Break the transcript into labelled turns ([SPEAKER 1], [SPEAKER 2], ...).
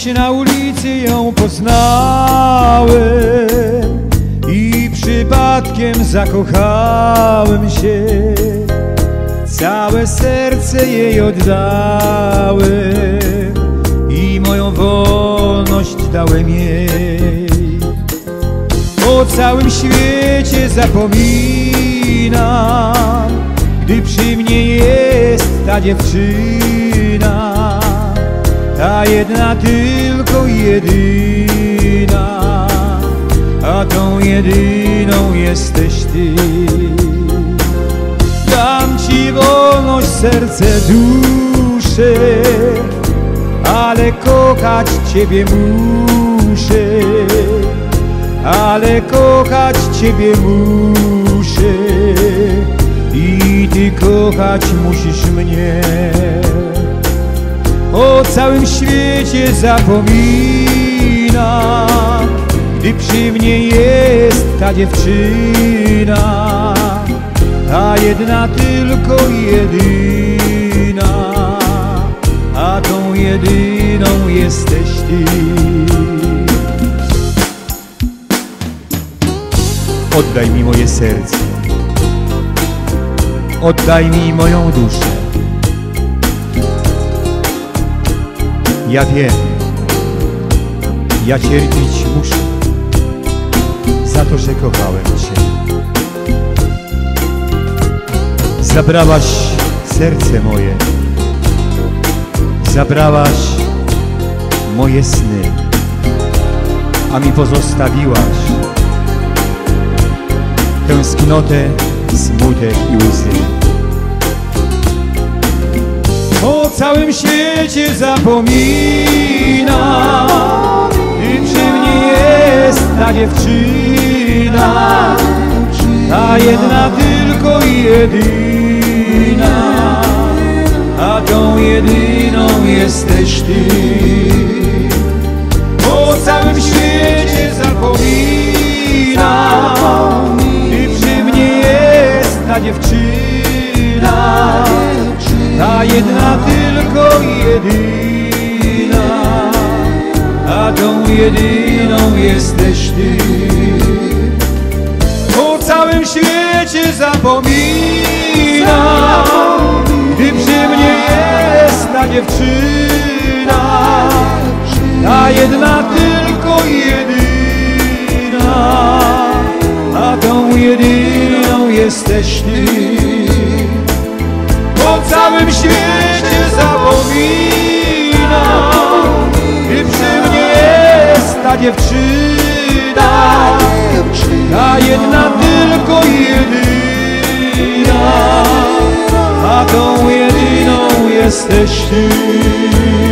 [SPEAKER 1] Kiedyś na ulicy ją poznałem i przypadkiem zakochałem się. Całe serce jej oddałem i moją wolność dałem jej. O całym świecie zapominam, gdy przy mnie jest ta dziewczyna, ta jedna, tylko jedyna, a tą jedyną jesteś Ty. Dam Ci wolność, serce, duszę, ale kochać Ciebie muszę, ale kochać Ciebie muszę i Ty kochać musisz mnie. O całym świecie zapominam, gdy przy mnie jest ta dziewczyna, ta jedna, tylko jedyna, a tą jedyną jesteś Ty. Oddaj mi moje serce, oddaj mi moją duszę. Ja wiem, ja cierpieć muszę za to, że kochałem Cię. Zabrałaś serce moje, zabrałaś moje sny, a mi pozostawiłaś tęsknotę, smutek i łzy. O całym świecie zapominam, gdy przy mnie jest ta dziewczyna, ta jedna, tylko jedyna, a tą jedyną jesteś Ty. O całym świecie zapominam, gdy przy mnie jest ta dziewczyna, ta jedna, tylko jedyna, a tą jedyną jesteś Ty. O całym świecie zapominam, gdy przy mnie jest ta dziewczyna, ta jedna, tylko jedyna, a tą jedyną jesteś Ty. O całym świecie zapominam, gdy przy mnie jest ta dziewczyna, ta jedna, tylko jedyna, a tą jedyną jesteś Ty.